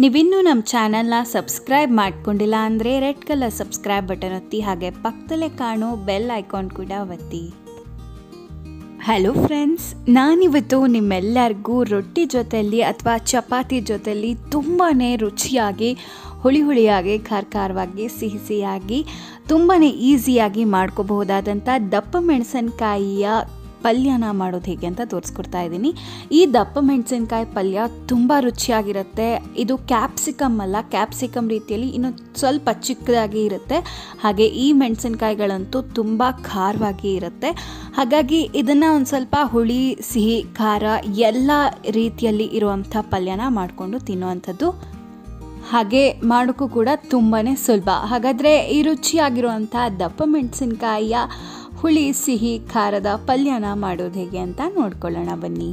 ನೀವಿನ್ನೂ ನಮ್ಮ ಚಾನಲ್ನ ಸಬ್ಸ್ಕ್ರೈಬ್ ಮಾಡ್ಕೊಂಡಿಲ್ಲ ಅಂದರೆ ರೆಡ್ ಕಲರ್ ಸಬ್ಸ್ಕ್ರೈಬ್ ಬಟನ್ ಒತ್ತಿ, ಹಾಗೆ ಪಕ್ಕದಲ್ಲೇ ಕಾಣೋ ಬೆಲ್ ಐಕಾನ್ ಕೂಡ ಒತ್ತಿ. ಹಲೋ ಫ್ರೆಂಡ್ಸ್, ನಾನಿವತ್ತು ನಿಮ್ಮೆಲ್ಲರಿಗೂ ರೊಟ್ಟಿ ಜೊತೆಯಲ್ಲಿ ಅಥವಾ ಚಪಾತಿ ಜೊತೆಯಲ್ಲಿ ತುಂಬಾ ರುಚಿಯಾಗಿ, ಹುಳಿಯಾಗಿ, ಖಾರವಾಗಿ, ಸಿಹಿಯಾಗಿ, ತುಂಬಾ ಈಸಿಯಾಗಿ ಮಾಡ್ಕೋಬಹುದಾದಂಥ ದಪ್ಪ ಮೆಣಸಿನಕಾಯಿಯ ಪಲ್ಯನ ಮಾಡೋದು ಹೇಗೆ ಅಂತ ತೋರಿಸ್ಕೊಡ್ತಾ ಇದ್ದೀನಿ. ಈ ದಪ್ಪ ಮೆಣಸಿನಕಾಯಿ ಪಲ್ಯ ತುಂಬ ರುಚಿಯಾಗಿರುತ್ತೆ. ಇದು ಕ್ಯಾಪ್ಸಿಕಮ್ ಅಲ್ಲ, ಕ್ಯಾಪ್ಸಿಕಮ್ ರೀತಿಯಲ್ಲಿ ಇನ್ನು ಸ್ವಲ್ಪ ಚಿಕ್ಕದಾಗಿ ಇರುತ್ತೆ. ಹಾಗೆ ಈ ಮೆಣಸಿನಕಾಯಿಗಳಂತೂ ತುಂಬ ಖಾರವಾಗಿ ಇರುತ್ತೆ. ಹಾಗಾಗಿ ಇದನ್ನು ಒಂದು ಸ್ವಲ್ಪ ಹುಳಿ, ಸಿಹಿ, ಖಾರ ಎಲ್ಲ ರೀತಿಯಲ್ಲಿ ಇರುವಂಥ ಪಲ್ಯನ ಮಾಡಿಕೊಂಡು ತಿನ್ನುವಂಥದ್ದು. ಹಾಗೆ ಮಾಡೋಕ್ಕೂ ಕೂಡ ತುಂಬಾ ಸುಲಭ. ಹಾಗಾದರೆ ಈ ರುಚಿಯಾಗಿರುವಂಥ ದಪ್ಪ ಮೆಣಸಿನಕಾಯಿಯ ಹುಳಿ, ಸಿಹಿ, ಖಾರದ ಪಲ್ಯನ ಮಾಡೋದು ಹೇಗೆ ಅಂತ ನೋಡ್ಕೊಳ್ಳೋಣ ಬನ್ನಿ.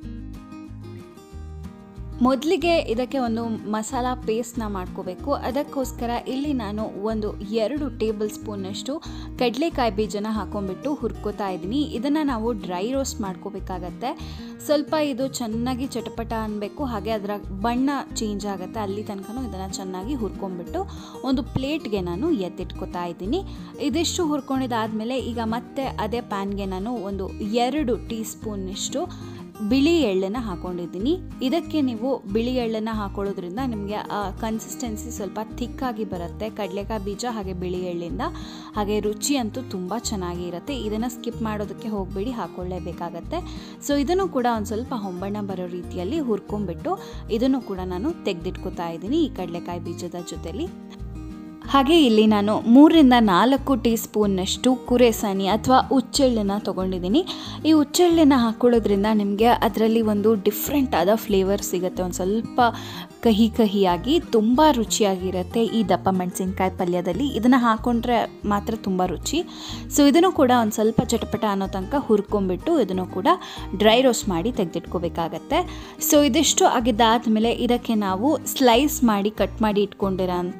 ಮೊದಲಿಗೆ ಇದಕ್ಕೆ ಒಂದು ಮಸಾಲ ಪೇಸ್ಟ್ನ ಮಾಡ್ಕೋಬೇಕು. ಅದಕ್ಕೋಸ್ಕರ ಇಲ್ಲಿ ನಾನು 2 ಟೇಬಲ್ ಸ್ಪೂನಷ್ಟು ಕಡಲೆಕಾಯಿ ಬೀಜನ ಹಾಕೊಂಡ್ಬಿಟ್ಟು ಹುರ್ಕೋತಾ ಇದ್ದೀನಿ. ಇದನ್ನು ನಾವು ಡ್ರೈ ರೋಸ್ಟ್ ಮಾಡ್ಕೋಬೇಕಾಗತ್ತೆ. ಸ್ವಲ್ಪ ಇದು ಚೆನ್ನಾಗಿ ಚಟಪಟ ಅನ್ನಬೇಕು, ಹಾಗೆ ಅದರ ಬಣ್ಣ ಚೇಂಜ್ ಆಗುತ್ತೆ. ಅಲ್ಲಿ ತನಕ ಇದನ್ನು ಚೆನ್ನಾಗಿ ಹುರ್ಕೊಂಡ್ಬಿಟ್ಟು ಒಂದು ಪ್ಲೇಟ್ಗೆ ನಾನು ಎತ್ತಿಟ್ಕೋತಾ ಇದ್ದೀನಿ. ಇದಿಷ್ಟು ಹುರ್ಕೊಂಡಿದ್ದಾದಮೇಲೆ ಈಗ ಮತ್ತೆ ಅದೇ ಪ್ಯಾನ್ಗೆ ನಾನು 2 ಟೀ ಸ್ಪೂನಷ್ಟು ಬಿಳಿ ಎಳ್ಳನ್ನು ಹಾಕೊಂಡಿದ್ದೀನಿ. ಇದಕ್ಕೆ ನೀವು ಬಿಳಿ ಎಳ್ಳನ್ನು ಹಾಕೊಳ್ಳೋದ್ರಿಂದ ನಿಮಗೆ ಕನ್ಸಿಸ್ಟೆನ್ಸಿ ಸ್ವಲ್ಪ ಥಿಕ್ಕಾಗಿ ಬರುತ್ತೆ, ಕಡಲೆಕಾಯಿ ಬೀಜ ಹಾಗೆ ಬಿಳಿ ಎಳ್ಳಿಂದ. ಹಾಗೆ ರುಚಿ ಅಂತೂ ತುಂಬ ಚೆನ್ನಾಗಿರುತ್ತೆ. ಇದನ್ನು ಸ್ಕಿಪ್ ಮಾಡೋದಕ್ಕೆ ಹೋಗಬೇಡಿ, ಹಾಕೊಳ್ಳೇಬೇಕಾಗತ್ತೆ. ಸೊ ಇದನ್ನು ಕೂಡ ಒಂದು ಸ್ವಲ್ಪ ಹೊಂಬಣ್ಣ ಬರೋ ರೀತಿಯಲ್ಲಿ ಹುರ್ಕೊಂಡ್ಬಿಟ್ಟು ಇದನ್ನು ಕೂಡ ನಾನು ತೆಗೆದಿಟ್ಕೋತಾ ಇದ್ದೀನಿ ಈ ಕಡಲೆಕಾಯಿ ಬೀಜದ ಜೊತೆಲಿ. ಹಾಗೆ ಇಲ್ಲಿ ನಾನು 3-4 ಟೀ ಸ್ಪೂನ್ನಷ್ಟು ಕುರೆಸನಿ ಅಥವಾ ಹುಚ್ಚೆಳ್ಳನ್ನು ತೊಗೊಂಡಿದ್ದೀನಿ. ಈ ಹುಚ್ಚೆಳ್ಳನ್ನು ಹಾಕ್ಕೊಳ್ಳೋದ್ರಿಂದ ನಿಮಗೆ ಅದರಲ್ಲಿ ಒಂದು ಡಿಫ್ರೆಂಟ್ ಆದ ಫ್ಲೇವರ್ ಸಿಗುತ್ತೆ. ಒಂದು ಸ್ವಲ್ಪ ಕಹಿಯಾಗಿ ತುಂಬ ರುಚಿಯಾಗಿರುತ್ತೆ ಈ ದಪ್ಪ ಮೆಣಸಿನ್ಕಾಯಿ ಪಲ್ಯದಲ್ಲಿ. ಇದನ್ನು ಹಾಕ್ಕೊಂಡ್ರೆ ಮಾತ್ರ ತುಂಬ ರುಚಿ. ಸೊ ಇದನ್ನು ಕೂಡ ಒಂದು ಸ್ವಲ್ಪ ಚಟಪಟ ಅನ್ನೋ ತನಕ ಹುರ್ಕೊಂಡ್ಬಿಟ್ಟು ಇದನ್ನು ಕೂಡ ಡ್ರೈ ರೋಸ್ಟ್ ಮಾಡಿ ತೆಗೆದಿಟ್ಕೋಬೇಕಾಗತ್ತೆ. ಸೊ ಇದಿಷ್ಟು ಆಗಿದ್ದಾದಮೇಲೆ ಇದಕ್ಕೆ ನಾವು ಸ್ಲೈಸ್ ಮಾಡಿ ಕಟ್ ಮಾಡಿ ಇಟ್ಕೊಂಡಿರೋಂಥ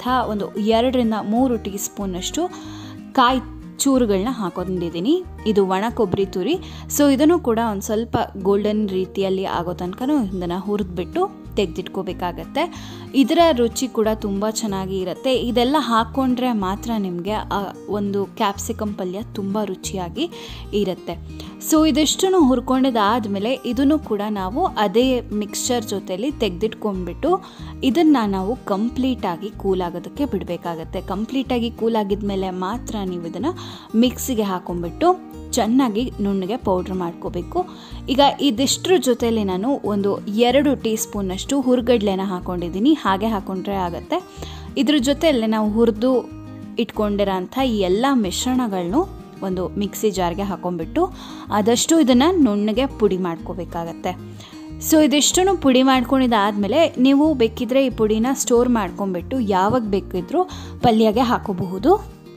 2-3 ಟೀ ಸ್ಪೂನಷ್ಟು ಕಾಯಿ ಚೂರುಗಳನ್ನ ಹಾಕೊಂಡಿದ್ದೀನಿ. ಇದು ಒಣ ಕೊಬ್ಬರಿ ತುರಿ. ಸೊ ಇದನ್ನು ಕೂಡ ಒಂದು ಸ್ವಲ್ಪ ಗೋಲ್ಡನ್ ರೀತಿಯಲ್ಲಿ ಆಗೋ ತನಕ ಇದನ್ನು ಹುರಿದ್ಬಿಟ್ಟು ತೆಗೆದಿಟ್ಕೋಬೇಕಾಗತ್ತೆ. ಇದರ ರುಚಿ ಕೂಡ ತುಂಬ ಚೆನ್ನಾಗಿ ಇರುತ್ತೆ. ಇದೆಲ್ಲ ಹಾಕ್ಕೊಂಡ್ರೆ ಮಾತ್ರ ನಿಮಗೆ ಒಂದು ಕ್ಯಾಪ್ಸಿಕಮ್ ಪಲ್ಯ ತುಂಬ ರುಚಿಯಾಗಿ ಇರುತ್ತೆ. ಸೊ ಇದಿಷ್ಟನ್ನು ಹುರ್ಕೊಂಡಿದ್ದಾದಮೇಲೆ ಇದನ್ನು ಕೂಡ ನಾವು ಅದೇ ಮಿಕ್ಸ್ಚರ್ ಜೊತೆಲಿ ತೆಗೆದಿಟ್ಕೊಂಡ್ಬಿಟ್ಟು ಇದನ್ನು ನಾವು ಕಂಪ್ಲೀಟಾಗಿ ಕೂಲ್ ಆಗೋದಕ್ಕೆ ಬಿಡಬೇಕಾಗತ್ತೆ. ಕಂಪ್ಲೀಟಾಗಿ ಕೂಲ್ ಆಗಿದ್ಮೇಲೆ ಮಾತ್ರ ನೀವು ಇದನ್ನು ಮಿಕ್ಸಿಗೆ ಹಾಕೊಂಡ್ಬಿಟ್ಟು ಚೆನ್ನಾಗಿ ನುಣ್ಣಗೆ ಪೌಡ್ರ್ ಮಾಡ್ಕೋಬೇಕು. ಈಗ ಇದಿಷ್ಟರ ಜೊತೆಯಲ್ಲಿ ನಾನು 2 ಟೀ ಸ್ಪೂನಷ್ಟು ಹುರ್ಗಡ್ಲೆನ ಹಾಕ್ಕೊಂಡಿದ್ದೀನಿ. ಹಾಗೆ ಹಾಕ್ಕೊಂಡ್ರೆ ಆಗುತ್ತೆ. ಇದ್ರ ಜೊತೆಯಲ್ಲೇ ನಾವು ಹುರಿದು ಇಟ್ಕೊಂಡಿರೋಂಥ ಈ ಎಲ್ಲ ಮಿಶ್ರಣಗಳನ್ನೂ ಒಂದು ಮಿಕ್ಸಿ ಜಾರ್ಗೆ ಹಾಕೊಂಡ್ಬಿಟ್ಟು ಆದಷ್ಟು ಇದನ್ನು ನುಣ್ಣಗೆ ಪುಡಿ ಮಾಡ್ಕೋಬೇಕಾಗತ್ತೆ. ಸೊ ಇದಿಷ್ಟನ್ನು ಪುಡಿ ಮಾಡ್ಕೊಂಡಿದ್ದಾದಮೇಲೆ ನೀವು ಬೇಕಿದ್ರೆ ಈ ಪುಡಿನ ಸ್ಟೋರ್ ಮಾಡ್ಕೊಂಡ್ಬಿಟ್ಟು ಯಾವಾಗ ಬೇಕಿದ್ರೂ ಪಲ್ಯಗೆ ಹಾಕೋಬಹುದು.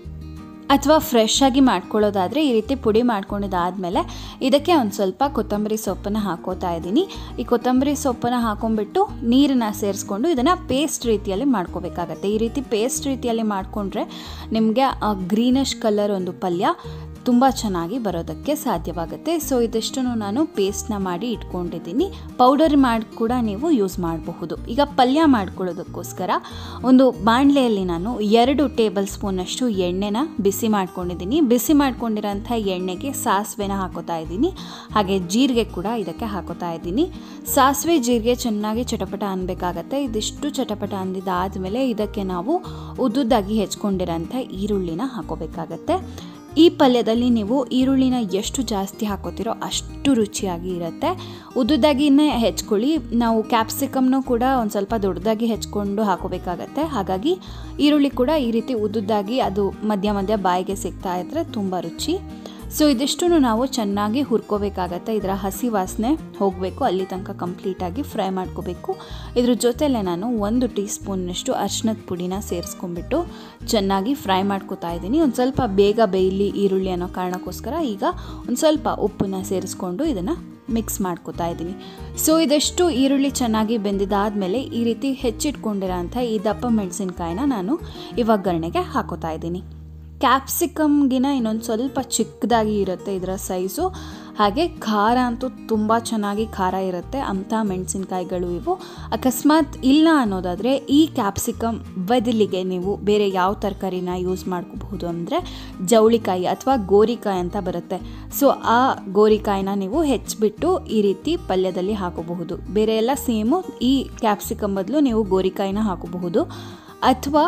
ಅಥವಾ ಫ್ರೆಶ್ ಆಗಿ ಮಾಡ್ಕೊಳ್ಳೋದಾದರೆ ಈ ರೀತಿ ಪುಡಿ ಮಾಡ್ಕೊಂಡಿದ್ದಾದಮೇಲೆ ಇದಕ್ಕೆ ಒಂದು ಸ್ವಲ್ಪ ಕೊತ್ತಂಬರಿ ಸೊಪ್ಪನ್ನು ಹಾಕೋತಾ ಇದ್ದೀನಿ. ಈ ಕೊತ್ತಂಬರಿ ಸೊಪ್ಪನ್ನು ಹಾಕೊಂಡ್ಬಿಟ್ಟು ನೀರನ್ನು ಸೇರಿಸ್ಕೊಂಡು ಇದನ್ನು ಪೇಸ್ಟ್ ರೀತಿಯಲ್ಲಿ ಮಾಡ್ಕೋಬೇಕಾಗತ್ತೆ. ಈ ರೀತಿ ಪೇಸ್ಟ್ ರೀತಿಯಲ್ಲಿ ಮಾಡಿಕೊಂಡ್ರೆ ನಿಮಗೆ ಗ್ರೀನಿಶ್ ಕಲರ್ ಒಂದು ಪಲ್ಯ ತುಂಬ ಚೆನ್ನಾಗಿ ಬರೋದಕ್ಕೆ ಸಾಧ್ಯವಾಗುತ್ತೆ. ಸೊ ಇದಿಷ್ಟನ್ನು ನಾನು ಪೇಸ್ಟ್ನ ಮಾಡಿ ಇಟ್ಕೊಂಡಿದ್ದೀನಿ. ಪೌಡರ್ ಮಾಡಿ ಕೂಡ ನೀವು ಯೂಸ್ ಮಾಡಬಹುದು. ಈಗ ಪಲ್ಯ ಮಾಡ್ಕೊಳ್ಳೋದಕ್ಕೋಸ್ಕರ ಒಂದು ಬಾಣಲೆಯಲ್ಲಿ ನಾನು 2 ಟೇಬಲ್ ಸ್ಪೂನಷ್ಟು ಎಣ್ಣೆನ ಬಿಸಿ ಮಾಡ್ಕೊಂಡಿದ್ದೀನಿ. ಬಿಸಿ ಮಾಡ್ಕೊಂಡಿರೋಂಥ ಎಣ್ಣೆಗೆ ಸಾಸಿವೆನ ಹಾಕೋತಾ ಇದ್ದೀನಿ. ಹಾಗೆ ಜೀರಿಗೆ ಕೂಡ ಇದಕ್ಕೆ ಹಾಕೋತಾ ಇದ್ದೀನಿ. ಸಾಸಿವೆ ಜೀರಿಗೆ ಚೆನ್ನಾಗಿ ಚಟಪಟ ಅನ್ನಬೇಕಾಗತ್ತೆ. ಇದಿಷ್ಟು ಚಟಪಟ ಅಂದಿದ್ದಾದಮೇಲೆ ಇದಕ್ಕೆ ನಾವು ಉದ್ದುದ್ದಾಗಿ ಹೆಚ್ಕೊಂಡಿರೋಂಥ ಈರುಳ್ಳಿನ ಹಾಕೋಬೇಕಾಗತ್ತೆ. ಈ ಪಲ್ಯದಲ್ಲಿ ನೀವು ಈರುಳ್ಳಿನ ಎಷ್ಟು ಜಾಸ್ತಿ ಹಾಕೋತಿರೋ ಅಷ್ಟು ರುಚಿಯಾಗಿ ಇರುತ್ತೆ. ಉದ್ದುದ್ದಾಗಿನೇ ಹೆಚ್ಕೊಳ್ಳಿ. ನಾವು ಕ್ಯಾಪ್ಸಿಕಮ್ನೂ ಕೂಡ ಒಂದು ಸ್ವಲ್ಪ ದೊಡ್ಡದಾಗಿ ಹೆಚ್ಕೊಂಡು ಹಾಕೋಬೇಕಾಗತ್ತೆ. ಹಾಗಾಗಿ ಈರುಳ್ಳಿ ಕೂಡ ಈ ರೀತಿ ಉದ್ದುದ್ದಾಗಿ ಅದು ಮಧ್ಯ ಬಾಯಿಗೆ ಸಿಗ್ತಾ ಇದ್ದರೆ ತುಂಬ ರುಚಿ. ಸೊ ಇದಿಷ್ಟನ್ನು ನಾವು ಚೆನ್ನಾಗಿ ಹುರ್ಕೋಬೇಕಾಗತ್ತೆ. ಇದರ ಹಸಿ ವಾಸನೆ ಹೋಗಬೇಕು, ಅಲ್ಲಿ ತನಕ ಕಂಪ್ಲೀಟಾಗಿ ಫ್ರೈ ಮಾಡ್ಕೋಬೇಕು. ಇದ್ರ ಜೊತೆಲೇ ನಾನು 1 ಟೀ ಸ್ಪೂನ್ನಷ್ಟು ಅರಿಶಿಣದ ಪುಡಿನ ಸೇರಿಸ್ಕೊಂಡ್ಬಿಟ್ಟು ಚೆನ್ನಾಗಿ ಫ್ರೈ ಮಾಡ್ಕೋತಾ ಇದ್ದೀನಿ. ಒಂದು ಸ್ವಲ್ಪ ಬೇಗ ಬೇಯಲಿ ಈರುಳ್ಳಿ ಅನ್ನೋ ಕಾರಣಕ್ಕೋಸ್ಕರ ಈಗ ಒಂದು ಸ್ವಲ್ಪ ಉಪ್ಪನ್ನು ಸೇರಿಸ್ಕೊಂಡು ಇದನ್ನು ಮಿಕ್ಸ್ ಮಾಡ್ಕೋತಾ ಇದ್ದೀನಿ. ಸೊ ಇದಷ್ಟು ಈರುಳ್ಳಿ ಚೆನ್ನಾಗಿ ಬೆಂದಿದ್ದಾದಮೇಲೆ ಈ ರೀತಿ ಹೆಚ್ಚಿಟ್ಕೊಂಡಿರೋಂಥ ಈ ದಪ್ಪ ಮೆಣಸಿನ್ಕಾಯಿನ ನಾನು ಈ ಒಗ್ಗರಣೆಗೆ ಹಾಕೋತಾ ಇದ್ದೀನಿ. ಕ್ಯಾಪ್ಸಿಕಮ್ಗಿನ ಇನ್ನೊಂದು ಸ್ವಲ್ಪ ಚಿಕ್ಕದಾಗಿ ಇರುತ್ತೆ ಇದರ ಸೈಜು. ಹಾಗೆ ಖಾರ ಅಂತೂ ತುಂಬ ಚೆನ್ನಾಗಿ ಖಾರ ಇರುತ್ತೆ ಅಂಥ ಮೆಣಸಿನ್ಕಾಯಿಗಳು ಇವು. ಅಕಸ್ಮಾತ್ ಇಲ್ಲ ಅನ್ನೋದಾದರೆ ಈ ಕ್ಯಾಪ್ಸಿಕಮ್ ಬದಲಿಗೆ ನೀವು ಬೇರೆ ಯಾವ ತರಕಾರಿನ ಯೂಸ್ ಮಾಡ್ಕೋಬಹುದು ಅಂದರೆ ಜವಳಿಕಾಯಿ ಅಥವಾ ಗೋರಿಕಾಯಿ ಅಂತ ಬರುತ್ತೆ. ಸೊ ಆ ಗೋರಿಕಾಯಿನ ನೀವು ಹೆಚ್ಚಿಬಿಟ್ಟು ಈ ರೀತಿ ಪಲ್ಯದಲ್ಲಿ ಹಾಕೋಬಹುದು. ಬೇರೆ ಎಲ್ಲ ಸೇಮು, ಈ ಕ್ಯಾಪ್ಸಿಕಮ್ ಬದಲು ನೀವು ಗೋರಿಕಾಯಿನ ಹಾಕೋಬಹುದು ಅಥವಾ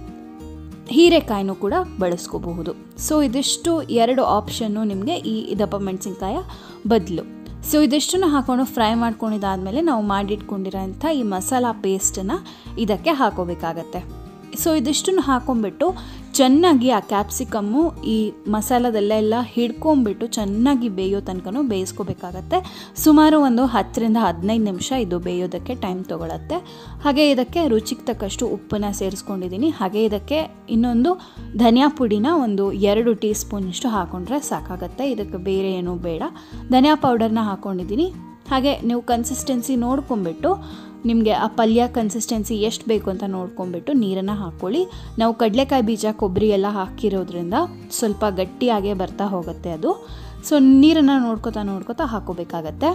ಹೀರೆಕಾಯಿನೂ ಕೂಡ ಬಳಸ್ಕೋಬಹುದು. ಸೊ ಇದಿಷ್ಟು 2 ಆಪ್ಷನ್ನು ನಿಮಗೆ ಈ ದಪ್ಪ ಮೆಣಸಿನ್ಕಾಯ ಬದಲು. ಸೊ ಇದಿಷ್ಟನ್ನು ಹಾಕೊಂಡು ಫ್ರೈ ಮಾಡ್ಕೊಂಡಿದ್ದಾದಮೇಲೆ ನಾವು ಮಾಡಿಟ್ಕೊಂಡಿರೋಂಥ ಈ ಮಸಾಲ ಪೇಸ್ಟನ್ನು ಇದಕ್ಕೆ ಹಾಕೋಬೇಕಾಗತ್ತೆ. ಸೊ ಇದಿಷ್ಟನ್ನು ಹಾಕೊಂಡ್ಬಿಟ್ಟು ಚೆನ್ನಾಗಿ ಆ ಕ್ಯಾಪ್ಸಿಕಮ್ಮು ಈ ಮಸಾಲದಲ್ಲೆಲ್ಲ ಹಿಡ್ಕೊಂಬಿಟ್ಟು ಚೆನ್ನಾಗಿ ಬೇಯೋ ತನಕ ಬೇಯಿಸ್ಕೋಬೇಕಾಗತ್ತೆ. ಸುಮಾರು ಒಂದು 10ರಿಂದ 15 ನಿಮಿಷ ಇದು ಬೇಯೋದಕ್ಕೆ ಟೈಮ್ ತೊಗೊಳತ್ತೆ. ಹಾಗೆ ಇದಕ್ಕೆ ರುಚಿಗೆ ತಕ್ಕಷ್ಟು ಉಪ್ಪನ್ನು ಸೇರಿಸ್ಕೊಂಡಿದ್ದೀನಿ. ಹಾಗೆ ಇದಕ್ಕೆ ಇನ್ನೊಂದು ಧನಿಯಾ ಪುಡಿನ ಒಂದು 2 ಟೀ ಸ್ಪೂನಷ್ಟು ಹಾಕೊಂಡ್ರೆ ಸಾಕಾಗತ್ತೆ. ಇದಕ್ಕೆ ಬೇರೆ ಏನೂ ಬೇಡ. ಧನಿಯಾ ಪೌಡರ್ನ ಹಾಕ್ಕೊಂಡಿದ್ದೀನಿ. ಹಾಗೆ ನೀವು ಕನ್ಸಿಸ್ಟೆನ್ಸಿ ನೋಡ್ಕೊಂಬಿಟ್ಟು ನಿಮಗೆ ಆ ಪಲ್ಯ ಕನ್ಸಿಸ್ಟೆನ್ಸಿ ಎಷ್ಟು ಬೇಕು ಅಂತ ನೋಡ್ಕೊಂಬಿಟ್ಟು ನೀರನ್ನು ಹಾಕ್ಕೊಳ್ಳಿ. ನಾವು ಕಡಲೆಕಾಯಿ ಬೀಜ ಕೊಬ್ಬರಿ ಎಲ್ಲ ಹಾಕಿರೋದ್ರಿಂದ ಸ್ವಲ್ಪ ಗಟ್ಟಿಯಾಗೇ ಬರ್ತಾ ಹೋಗುತ್ತೆ ಅದು. ಸೊ ನೀರನ್ನು ನೋಡ್ಕೋತಾ ಹಾಕೋಬೇಕಾಗತ್ತೆ.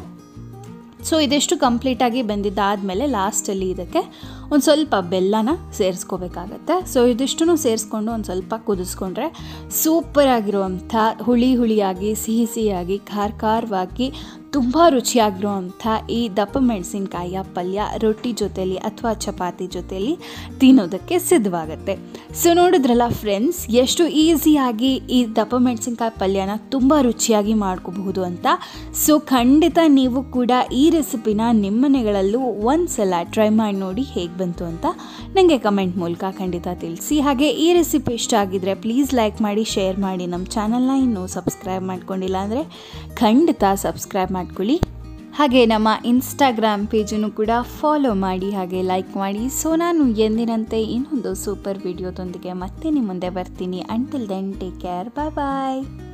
ಸೊ ಇದಿಷ್ಟು ಕಂಪ್ಲೀಟಾಗಿ ಬೆಂದಿದ್ದಾದಮೇಲೆ ಲಾಸ್ಟಲ್ಲಿ ಇದಕ್ಕೆ ಒಂದು ಸ್ವಲ್ಪ ಬೆಲ್ಲನ ಸೇರಿಸ್ಕೋಬೇಕಾಗತ್ತೆ. ಸೊ ಇದಿಷ್ಟನ್ನು ಸೇರಿಸ್ಕೊಂಡು ಒಂದು ಸ್ವಲ್ಪ ಕುದಿಸ್ಕೊಂಡ್ರೆ ಸೂಪರಾಗಿರುವಂಥ ಹುಳಿಯಾಗಿ ಸಿಹಿಯಾಗಿ ಖಾರವಾಗಿ ತುಂಬ ರುಚಿಯಾಗಿರುವಂಥ ಈ ದಪ್ಪ ಮೆಣಸಿನ್ಕಾಯಿಯ ಪಲ್ಯ ರೊಟ್ಟಿ ಜೊತೆಲಿ ಅಥವಾ ಚಪಾತಿ ಜೊತೆಲಿ ತಿನ್ನೋದಕ್ಕೆ ಸಿದ್ಧವಾಗುತ್ತೆ. ಸೊ ನೋಡಿದ್ರಲ್ಲ ಫ್ರೆಂಡ್ಸ್, ಎಷ್ಟು ಈಸಿಯಾಗಿ ಈ ದಪ್ಪ ಮೆಣಸಿನ್ಕಾಯಿ ಪಲ್ಯನ ತುಂಬ ರುಚಿಯಾಗಿ ಮಾಡ್ಕೋಬಹುದು ಅಂತ. ಸೊ ಖಂಡಿತ ನೀವು ಕೂಡ ಈ ರೆಸಿಪಿನ ನಿಮ್ಮ ಮನೆಗಳಲ್ಲೂ ಒಂದು ಸಲ ಟ್ರೈ ಮಾಡಿ ನೋಡಿ ಹೇಗೆ ಬಂತು ಅಂತ ನನಗೆ ಕಮೆಂಟ್ ಮೂಲಕ ಖಂಡಿತ ತಿಳಿಸಿ. ಹಾಗೆ ಈ ರೆಸಿಪಿ ಇಷ್ಟ ಆಗಿದ್ರೆ ಪ್ಲೀಸ್ ಲೈಕ್ ಮಾಡಿ, ಶೇರ್ ಮಾಡಿ. ನಮ್ಮ ಚಾನಲ್ನ ಇನ್ನೂ ಸಬ್ಸ್ಕ್ರೈಬ್ ಮಾಡ್ಕೊಂಡಿಲ್ಲ ಅಂದರೆ ಖಂಡಿತ ಸಬ್ಸ್ಕ್ರೈಬ್ ಮಾಡ್ಕೊಳ್ಳಿ. ಹಾಗೆ ನಮ್ಮ ಇನ್ಸ್ಟಾಗ್ರಾಮ್ ಪೇಜನ್ನು ಕೂಡ ಫಾಲೋ ಮಾಡಿ, ಹಾಗೆ ಲೈಕ್ ಮಾಡಿ. ಸೊ ನಾನು ಎಂದಿನಂತೆ ಇನ್ನೊಂದು ಸೂಪರ್ ವಿಡಿಯೋದೊಂದಿಗೆ ಮತ್ತೆ ನಿಮ್ಮ ಮುಂದೆ ಬರ್ತೀನಿ. ಅಂಟಿಲ್ ದೆನ್ ಟೇಕ್ ಕೇರ್, ಬಾಯ್.